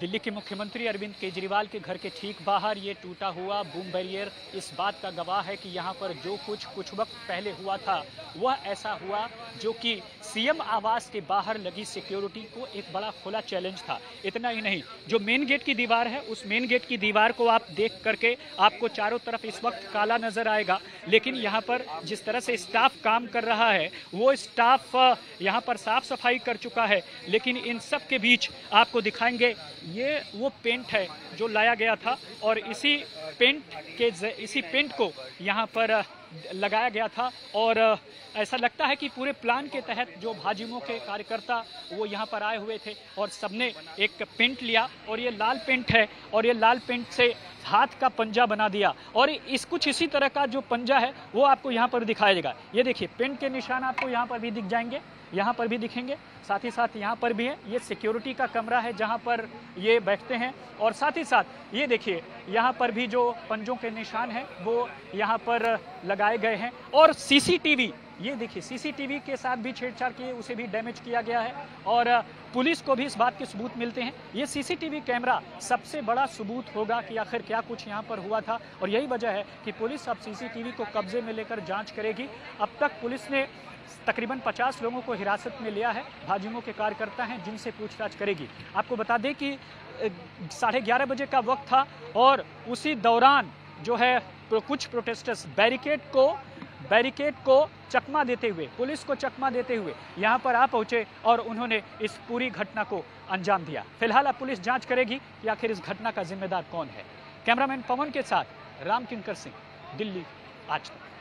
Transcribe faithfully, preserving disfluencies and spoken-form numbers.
दिल्ली के मुख्यमंत्री अरविंद केजरीवाल के घर के ठीक बाहर ये टूटा हुआ बूम बैरियर इस बात का गवाह है कि यहाँ पर जो कुछ कुछ वक्त पहले हुआ था वह ऐसा हुआ जो कि सीएम आवास के बाहर लगी सिक्योरिटी को एक बड़ा खुला चैलेंज था। इतना ही नहीं, जो मेन गेट की दीवार है उस मेन गेट की दीवार को आप देख करके आपको चारों तरफ इस वक्त काला नजर आएगा, लेकिन यहाँ पर जिस तरह से स्टाफ काम कर रहा है वो स्टाफ यहाँ पर साफ सफाई कर चुका है। लेकिन इन सब के बीच आपको दिखाएंगे ये वो पेंट है जो लाया गया था और इसी पेंट के इसी पेंट को यहाँ पर लगाया गया था और ऐसा लगता है कि पूरे प्लान के तहत जो भाजयुमो के कार्यकर्ता वो यहाँ पर आए हुए थे और सबने एक पेंट लिया और ये लाल पेंट है और ये लाल पेंट से हाथ का पंजा बना दिया और इस कुछ इसी तरह का जो पंजा है वो आपको यहाँ पर दिखाया जाएगा। ये देखिए पेंट के निशान आपको यहाँ पर भी दिख जाएंगे, यहाँ पर भी दिखेंगे, साथ ही साथ यहाँ पर भी है। ये सिक्योरिटी का कमरा है जहाँ पर ये बैठते हैं और साथ ही साथ ये देखिए यहाँ पर भी जो पंजों के निशान हैं वो यहाँ पर लगाए गए हैं और सीसीटीवी ये देखिए सीसीटीवी के साथ भी छेड़छाड़ की उसे भी डैमेज किया गया है और पुलिस को भी इस बात के सबूत मिलते हैं। ये सीसीटीवी कैमरा सबसे बड़ा सबूत होगा कि आखिर क्या कुछ यहाँ पर हुआ था और यही वजह है कि पुलिस अब सीसीटीवी को कब्जे में लेकर जांच करेगी। अब तक पुलिस ने तकरीबन पचास लोगों को हिरासत में लिया है, भाजयुमो के कार्यकर्ता हैं जिनसे पूछताछ करेगी। आपको बता दें कि साढ़े ग्यारह बजे का वक्त था और उसी दौरान जो है कुछ प्रोटेस्टर्स बैरिकेड को बैरिकेड को चकमा देते हुए पुलिस को चकमा देते हुए यहाँ पर आ पहुंचे और उन्होंने इस पूरी घटना को अंजाम दिया। फिलहाल अब पुलिस जांच करेगी कि आखिर इस घटना का जिम्मेदार कौन है। कैमरामैन पवन के साथ राम किंकर सिंह, दिल्ली आज तक।